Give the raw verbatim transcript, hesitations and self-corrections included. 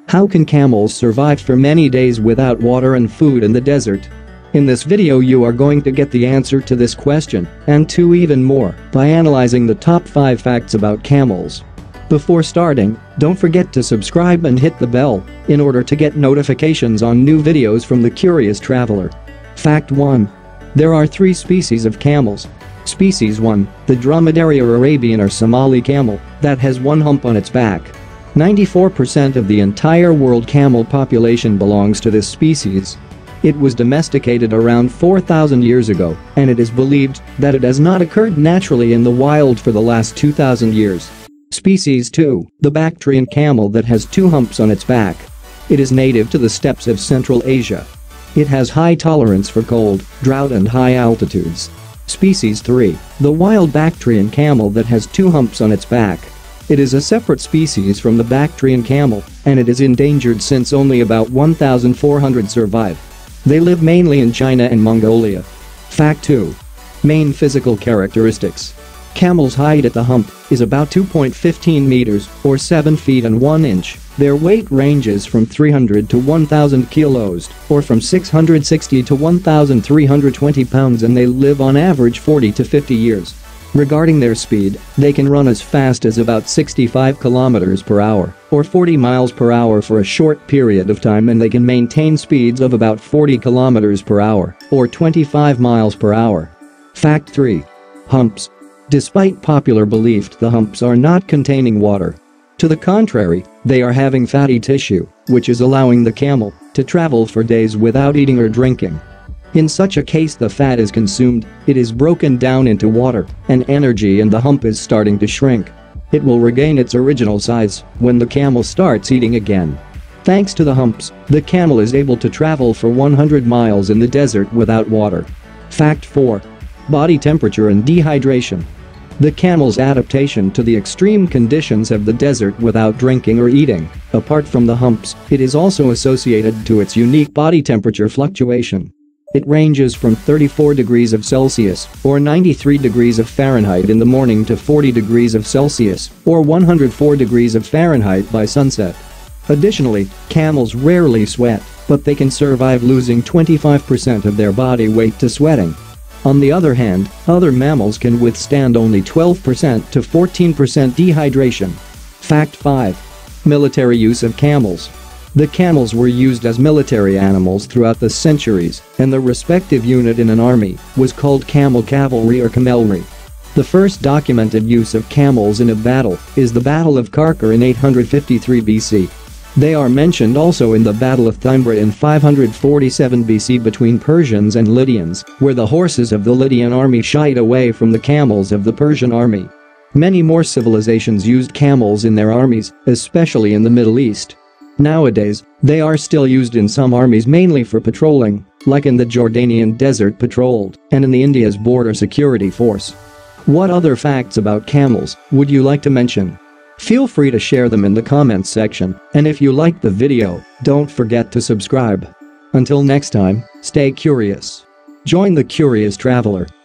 How can camels survive for many days without water and food in the desert? In this video you are going to get the answer to this question, and to even more, by analyzing the top five facts about camels. Before starting, don't forget to subscribe and hit the bell, in order to get notifications on new videos from the Curious Traveler. Fact one. There are three species of camels. Species one, the Dromedary or Arabian or Somali camel, that has one hump on its back. ninety-four percent of the entire world camel population belongs to this species. It was domesticated around four thousand years ago, and it is believed that it has not occurred naturally in the wild for the last two thousand years. Species two, the Bactrian camel that has two humps on its back. It is native to the steppes of Central Asia. It has high tolerance for cold, drought and high altitudes. Species three, the wild Bactrian camel that has two humps on its back. It is a separate species from the Bactrian camel, and it is endangered since only about one thousand four hundred survive. They live mainly in China and Mongolia. Fact two. Main physical characteristics. Camel's height at the hump is about two point one five meters, or seven feet and one inch. Their weight ranges from three hundred to one thousand kilos, or from six hundred sixty to one thousand three hundred twenty pounds, and they live on average forty to fifty years. Regarding their speed, they can run as fast as about sixty-five kilometers per hour, or forty miles per hour for a short period of time, and they can maintain speeds of about forty kilometers per hour, or twenty-five miles per hour. Fact three. Humps. Despite popular belief, the humps are not containing water. To the contrary, they are having fatty tissue, which is allowing the camel to travel for days without eating or drinking. In such a case, the fat is consumed, it is broken down into water and energy, and the hump is starting to shrink. It will regain its original size when the camel starts eating again. Thanks to the humps, the camel is able to travel for one hundred miles in the desert without water. Fact four. Body temperature and dehydration. The camel's adaptation to the extreme conditions of the desert without drinking or eating. Apart from the humps, it is also associated to its unique body temperature fluctuation. It ranges from thirty-four degrees of Celsius, or ninety-three degrees of Fahrenheit in the morning, to forty degrees of Celsius, or one hundred four degrees of Fahrenheit by sunset. Additionally, camels rarely sweat, but they can survive losing twenty-five percent of their body weight to sweating. On the other hand, other mammals can withstand only twelve percent to fourteen percent dehydration. Fact five. Military use of camels. The camels were used as military animals throughout the centuries, and the respective unit in an army was called camel cavalry or camelry. The first documented use of camels in a battle is the Battle of Karkar in eight hundred fifty-three B C. They are mentioned also in the Battle of Thymbra in five hundred forty-seven B C between Persians and Lydians, where the horses of the Lydian army shied away from the camels of the Persian army. Many more civilizations used camels in their armies, especially in the Middle East. Nowadays, they are still used in some armies, mainly for patrolling, like in the Jordanian Desert Patrol and in the India's Border Security Force. What other facts about camels would you like to mention? Feel free to share them in the comments section, and if you liked the video, don't forget to subscribe. Until next time, stay curious. Join the Curious Traveler.